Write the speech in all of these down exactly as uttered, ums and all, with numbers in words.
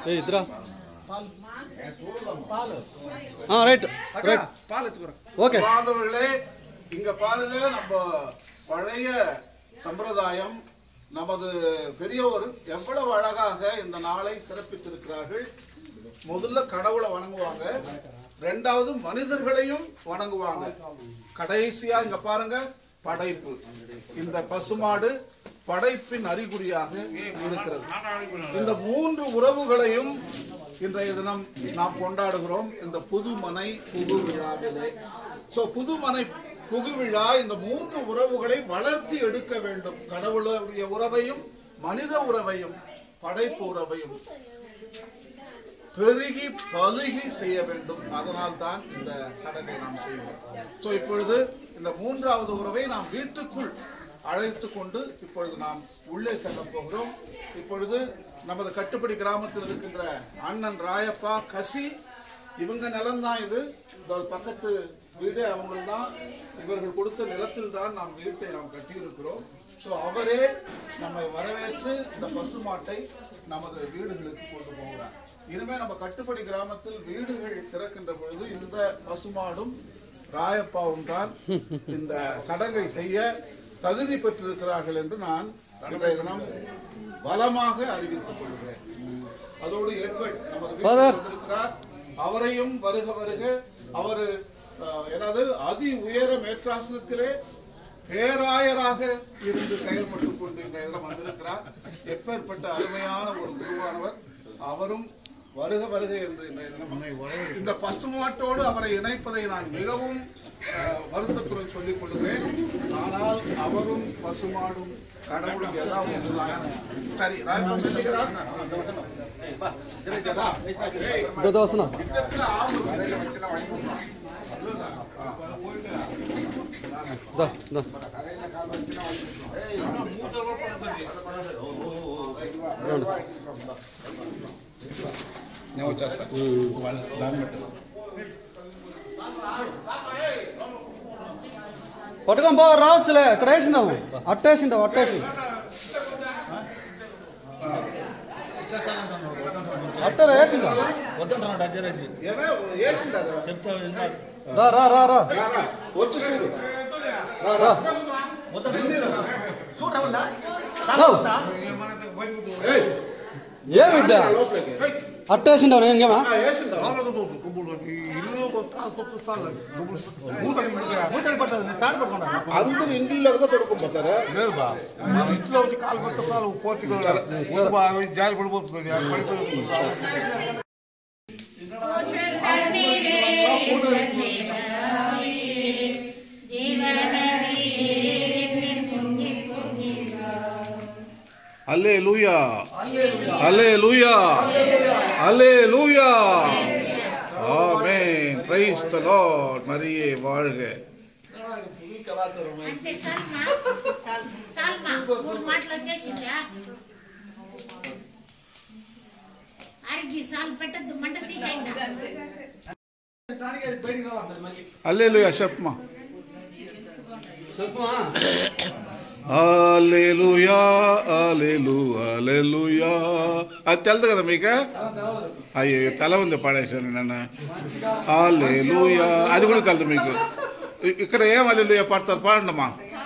ஏய் இத்ரா ஆ right right பால் எடுத்துக்கிறேன். Okay பாந்தவர்களே, இங்க பாருங்க, நம்ம பழைய சம்பிரதாயம், நமது பெரியவர் எவ்வளவு அழகாக இந்த நாளை சிறப்பித்திருக்கிறார்கள். முதல்ல கடவுளை வணங்குவாங்க, ரெண்டாவது மனிதர்களையும் வணங்குவாங்க, கடைசியா இங்க பாருங்க படைப்பு. இந்த பசுமாடு படைப்பின் அறிகுறியாக இருக்கிறது. இந்த மூன்று உறவுகளையும் இன்றைய தினம் நாம் கொண்டாடுகிறோம் இந்த புதுமனை புகு விழாவிலே. சோ புதுமனை புகு விழா இந்த மூன்று உறவுகளை வளர்த்தி எடுக்க வேண்டும். கடவுளுடைய உறவையும் மனித உறவையும் படைப்பு உறவையும் பெருகி பழுகி செய்ய வேண்டும். அதனால் தான் இந்த சடங்கை நாம் செய்வோம். சோ இப்பொழுது இந்த மூன்றாவது உறவை நாம் வீட்டுக்குள் அழைத்து கொண்டு இப்பொழுது நாம் உள்ளே செல்ல போகிறோம். இப்பொழுது நமது கட்டுப்படி கிராமத்தில் இருக்கின்ற அண்ணன் ராயப்பா கசி, இவங்க நிலம்தான் இது, பக்கத்து வீடு அவங்கள்தான், இவர்கள் கொடுத்த நிலத்தில் தான் நாம் வீட்டை நாம் கட்டியிருக்கிறோம். ஸோ அவரே நம்மை வரவேற்று இந்த பசுமாட்டை நமது வீடுகளுக்கு கொண்டு போகிறார். இனிமே நம்ம கட்டுப்படி கிராமத்தில் வீடுகள் திறக்கின்ற பொழுது இந்த பசுமாடும் ராயப்பாவும் தான் இந்த சடங்கை செய்ய தகுதி பெற்றிருக்கிறார்கள் என்று நான் இன்றைய தினம் பலமாக அறிவித்துக் கொள்கிறேன். அதோடு எட்வர்ட் நமது வீட்டில் இருக்கிறார், அவரையும் வருக வருக. அவரு எனது அதி உயர மேற்றாசனத்திலே பேராயராக இருந்து செயல்பட்டுக் கொண்டு இந்த இடம் வந்திருக்கிறார். எப்பேற்பட்ட அருமையான ஒரு குருவானவர், அவரும் வருக வருக என்று இந்த பசுமாட்டோடு அவரை இணைப்பதை நான் மிகவும் வருத்தத்துடன் சொல்லிக் கொள்கிறேன். ஆனால் அவரும் பசுமாடும் கடவுளும் எல்லாம் ஒன்றுதான். சரி, சொல்லுகிறார் పట్టుకొని పో రాసులే ఇక్కడ వేసిందాము అట్టేసిండావు అట్టేసి అట్టరా వేసిందా రా రా రా రా ఏ బిడ్డ అట్టేసిండావు ఇంకేమా అందరు ఇంట్లో తొడుకుంటారా ఇంట్లో వచ్చి కాలు పట్టుకోవాలి పోటీ జారి పడిపోతుంది. அல்லேலூயா அல்லேலூயா அல்லேலூயா ஆமென். Praise the lord. மரியே வாழ்க. అంటే సల్మా సల్మా మూడు మాటలు వచ్చేసిందా? అరిగి సాల్ పెట్టద్దు, మంట తీసేయండి. அல்லேலூயா చెప్పమా. చెప్పమా. హల్లెలూయా హల్లెలూయా హల్లెలూయా. అది తెలుసు కదా మీకు? అయ్యో తల ఉంది పాడేశాను నన్ను. హల్లెలూయా అది కూడా తెలుసు మీకు. ఇక్కడ ఏం హల్లెలూయా పాడతారు, పాడండమ్మా.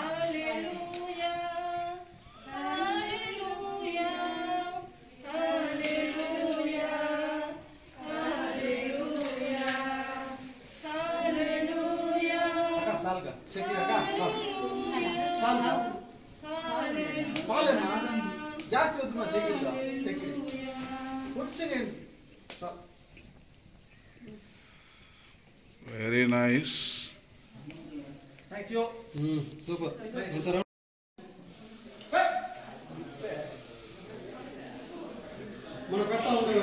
Very nice. Thank you. Mm, super. మన పెట్ట ఉంది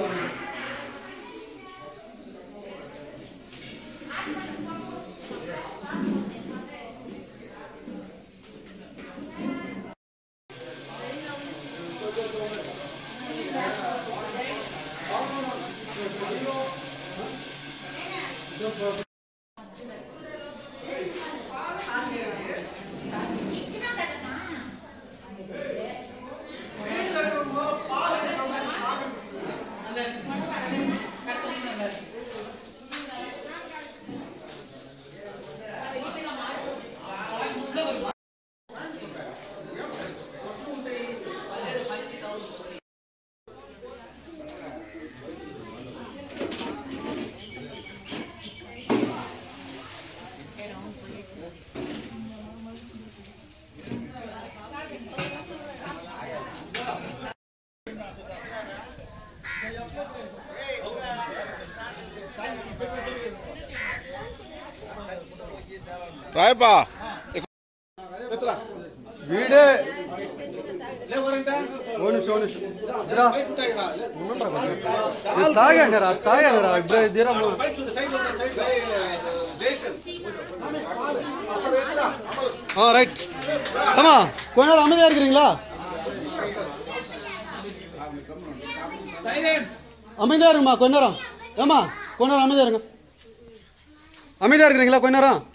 ఇచ్చిన ராயப்பா வீடு ஒரு நிமிஷம் ஒரு நிமிஷம் తాగాండిరా తాగారా ఇప్పుడు తీరా ரைட் ஆமா கொஞ்ச நேரம் அமைதியா இருக்கிறீங்களா அமைதியா இருங்கம்மா கொஞ்ச நேரம் ஏமா கொஞ்ச நேரம் அமைதியா இருங்க அமைதியா இருக்கிறீங்களா கொஞ்ச நேரம்